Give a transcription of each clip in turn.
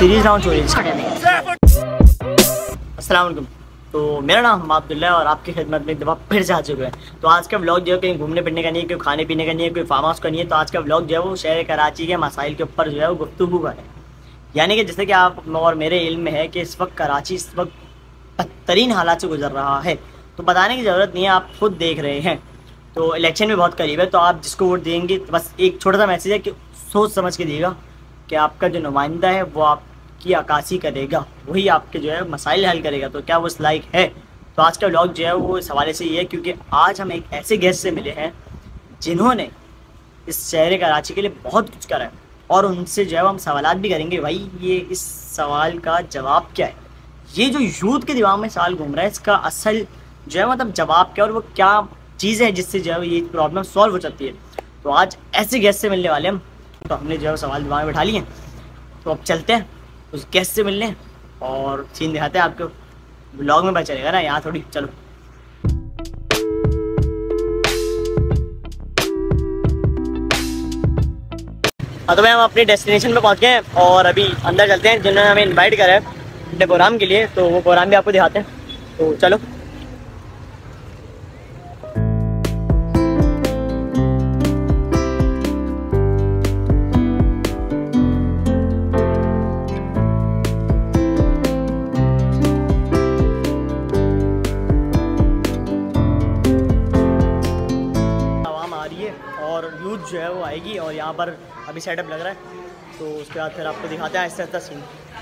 Series launch हो रही है। अस्सलाम वालेकुम। तो मेरा नाम हमाद अब्दुल्ला है और आपकी खिदमत में एक दफ़ा फिर से आ चुके हैं। तो आज का व्लॉग जो है कहीं घूमने फिरने का नहीं है, कोई खाने पीने का नहीं है, कोई फार्म हाउस का नहीं है। तो आज का व्लॉग जो है वो शहर कराची के मसाइल के ऊपर जो है वो गुफ्तगू का है। यानी कि जैसे कि आप और मेरे इल्म में है कि इस वक्त कराची इस वक्त बदतरीन हालात से गुजर रहा है। तो बताने की ज़रूरत नहीं है, आप खुद देख रहे हैं। तो इलेक्शन भी बहुत करीब है, तो आप जिसको वोट देंगे तो बस एक छोटा सा मैसेज है कि सोच समझ के दिएगा कि आपका जो नुमाइंदा है वो आपकी अक्कासी करेगा, वही आपके जो है मसाइल हल करेगा। तो क्या वो उस लायक है? तो आज का व्लॉग जो है वो इस हवाले से ये है क्योंकि आज हम एक ऐसे गेस्ट से मिले हैं जिन्होंने इस शहर कराची के लिए बहुत कुछ करा है और उनसे जो है हम सवालात भी करेंगे। भाई ये इस सवाल का जवाब क्या है? ये जो यूथ के दिमाग में सवाल घूम रहा है इसका असल जो है मतलब जवाब क्या और वो क्या चीज़ है जिससे जो है ये प्रॉब्लम सॉल्व हो जाती है। तो आज ऐसे गेस्ट से मिलने वाले हम, तो हमने जो है सवाल दिमाग में बैठा लिए हैं। तो अब चलते हैं उस गेस्ट से मिलने और सीन दिखाते हैं आपको। ब्लॉग में पता चलेगा ना, यहाँ थोड़ी। चलो हाँ, तो भाई हम अपनी डेस्टिनेशन पे पहुँच गए हैं और अभी अंदर चलते हैं। जिन्होंने हमें इनवाइट करा है अपने प्रोग्राम के लिए, तो वो प्रोग्राम भी आपको दिखाते हैं। तो चलो और यूथ जो है वो आएगी और यहाँ पर अभी सेटअप लग रहा है। तो उसके बाद फिर आपको दिखाते हैं आहिस्ता आहिस्ता सीन।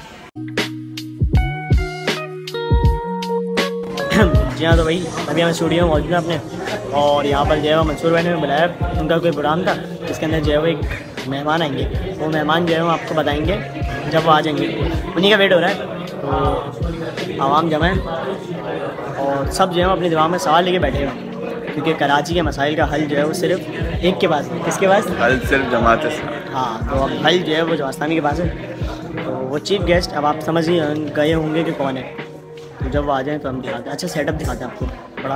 जी हाँ, तो भाई अभी हम स्टूडियो में मौजूद हैं अपने और यहाँ पर जो है वो मंसूर भाई ने बुलाया। उनका कोई प्रोग्राम था जिसके अंदर जो है वो एक मेहमान आएंगे। वो मेहमान जो है वो आपको बताएंगे जब वो आ जाएंगे। उन्हीं का वेट हो रहा है। तो आवाम जमा है और सब जो है वो अपने दिमाग में सवाल लेके बैठेगा क्योंकि कराची के मसाइल का हल जो है वो सिर्फ एक के पास है। किसके पास? हल सिर्फ जमात है। हाँ, तो अब हल जो है वो जवास्तानी के पास है। तो वो चीफ गेस्ट अब आप समझ ही गए होंगे कि कौन है। तो जब वो आ जाए तो हम दिखाते हैं। अच्छा सेटअप दिखाते हैं आपको बड़ा।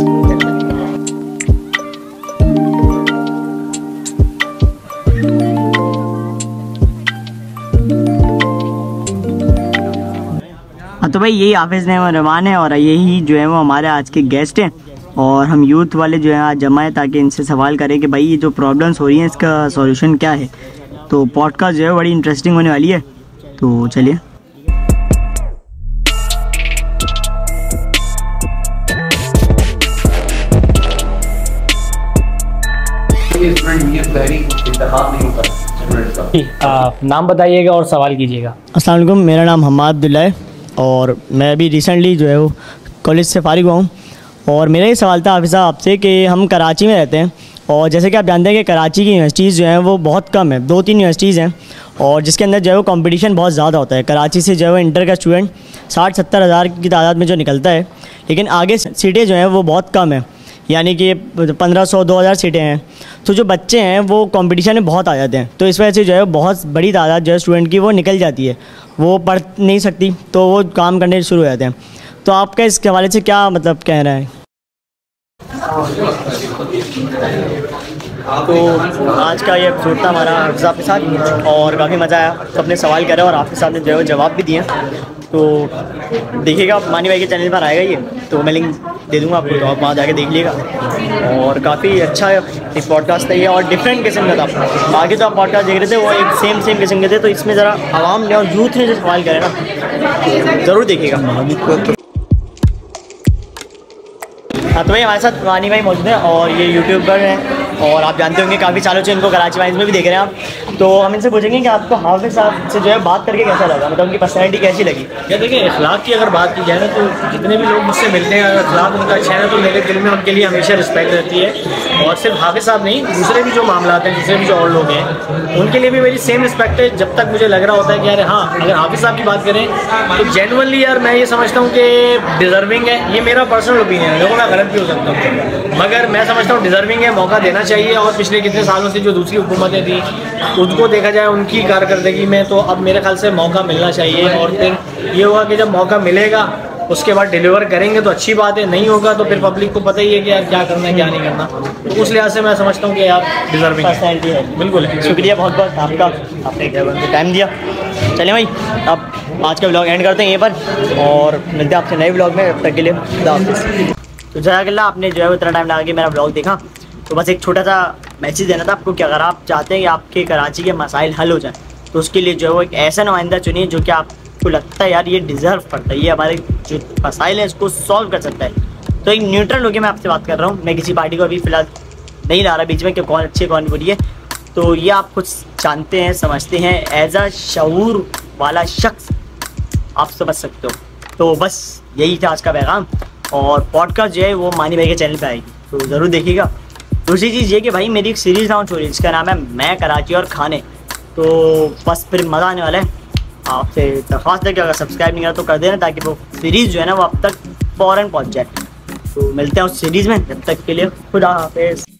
हाँ, तो भाई यही हाफिज़ रहमान है और यही जो है वो हमारे आज के गेस्ट हैं और हम यूथ वाले जो है आज जमा है ताकि इनसे सवाल करें कि भाई ये जो प्रॉब्लम्स हो रही हैं इसका सॉल्यूशन क्या है। तो पॉडकास्ट जो है बड़ी इंटरेस्टिंग होने वाली है। तो चलिए। नाम बताइएगा और सवाल कीजिएगा। अस्सलाम वालेकुम, मेरा नाम हमाद अब्दुल्ला है और मैं अभी रिसेंटली जो है वो कॉलेज से फारिग हुआ हूँ। और मेरा ये सवाल था हाफिज़ साहब आपसे कि हम कराची में रहते हैं और जैसे कि आप जानते हैं कि कराची की यूनिवर्सिटीज़ जो हैं वो बहुत कम है, 2-3 यूनिवर्सिटीज़ हैं और जिसके अंदर जो है वो कंपटीशन बहुत ज़्यादा होता है। कराची से जो है वो इंटर का स्टूडेंट 60-70 हज़ार की तादाद में जो निकलता है, लेकिन आगे सीटें जो हैं वो बहुत कम है, यानी कि 1500-2000 सीटें हैं। तो जो बच्चे हैं वो कंपटीशन में बहुत आ जाते हैं। तो इस वजह से जो है बहुत बड़ी तादाद जो है स्टूडेंट की वो निकल जाती है, वो पढ़ नहीं सकती तो वो काम करने शुरू हो जाते हैं। तो आपका इस हवाले से क्या मतलब कह रहा है? तो आज का ये एपिसोड था हमारा हाफिज़ साहब के साथ और काफ़ी मज़ा आया। सबने सवाल करे और हाफिज़ साहब ने जो है जवाब भी दिए। तो देखिएगा मानी भाई के चैनल पर आएगा ये, तो मैं लिंक दे दूँगा आपको, तो आप वहाँ जाके देख लीजिएगा। और काफ़ी अच्छा एक पॉडकास्ट था ये और डिफरेंट किस्म का था। बाकी तो आप पॉडकास्ट देख रहे थे वो एक सेम किस्म के थे। तो इसमें ज़रा आवाम ने और यूथ ने जो सवाल करे ना, ज़रूर देखिएगा। हाँ, तो भाई हमारे साथ वानी भाई मौजूद हैं और ये यूट्यूबर हैं और आप जानते होंगे काफ़ी सालों से इनको कराची वाइज में भी देख रहे हैं आप। तो हम इनसे पूछेंगे कि आपको हाफिज़ साहब से जो है बात करके कैसा लगा, मतलब उनकी पर्सनैलिटी कैसी लगी? क्या देखिए, अखलाक की अगर बात की जाए ना तो जितने भी लोग मुझसे मिलते हैं अगर अखलाक उनका अच्छा है ना तो मेरे दिल में उनके लिए हमेशा रिस्पेक्ट रहती है। और सिर्फ हाफिज़ साहब नहीं, दूसरे भी जो मामलात हैं, दूसरे भी जो और लोग हैं, उनके लिए भी मेरी सेम रिस्पेक्ट है। जब तक मुझे लग रहा होता है कि यार हाँ, अगर हाफिज़ साहब की बात करें तो जेनुअनली यार मैं ये समझता हूँ कि डिज़र्विंग है। ये मेरा पर्सनल ओपिनियन है, देखो मैं गलत भी हो सकता हूँ, मगर मैं समझता हूँ डिज़र्विंग है, मौका देना चाहिए। और पिछले कितने सालों से जो दूसरी हुकूमतें थी उनको देखा जाए उनकी कारकर्दगी में, तो अब मेरे ख्याल से मौका मिलना चाहिए। और फिर ये होगा कि जब मौका मिलेगा उसके बाद डिलीवर करेंगे तो अच्छी बात है, नहीं होगा तो फिर पब्लिक को पता ही है कि यार क्या करना है क्या नहीं करना। तो उस लिहाज से मैं समझता हूँ कि यार डिजर्विंग पर्सनैलिटी है। बिल्कुल है। शुक्रिया बहुत बहुत आपका, आपने टाइम दिया। चलिए भाई, अब आज का व्लॉग एंड करते हैं यहीं पर और मिलते हैं आपसे नए व्लॉग में। तब तक के लिए खुदा हाफिज़। तो जज़ाकल्लाह, आपने जो है इतना टाइम लगा के मेरा व्लॉग देखा, तो बस एक छोटा सा मैसेज देना था आपको कि अगर आप चाहते हैं कि आपके कराची के मसाइल हल हो जाए तो उसके लिए जो है वो एक ऐसा नुमाइंदा चुनिए जो कि आपको लगता है यार ये डिज़र्व करता है, ये हमारे जो मसाइल हैं इसको सॉल्व कर सकता है। तो एक न्यूट्रल होकर मैं आपसे बात कर रहा हूँ, मैं किसी पार्टी को अभी फ़िलहाल नहीं ला रहा बीच में कि कौन अच्छी कौन बुरी है। तो ये आप कुछ जानते हैं, समझते हैं, एज अ शऊर वाला शख्स आप समझ सकते हो। तो बस यही था आज का पैगाम, और पॉडकास्ट जो है वो मानी भाई के चैनल पे आएगी, तो ज़रूर देखिएगा। दूसरी चीज़ ये कि भाई मेरी एक सीरीज़ लॉन्च हो रही है जिसका नाम है मैं कराची और खाने, तो बस फिर मज़ा आने वाला है। आपसे दरख्वास्त है कि अगर सब्सक्राइब नहीं करा तो कर देना, ताकि वो सीरीज़ जो है ना वो अब तक फ़ौरन पहुँच जाए। तो मिलते हैं उस सीरीज़ में, जब तक के लिए खुदा हाफिज़।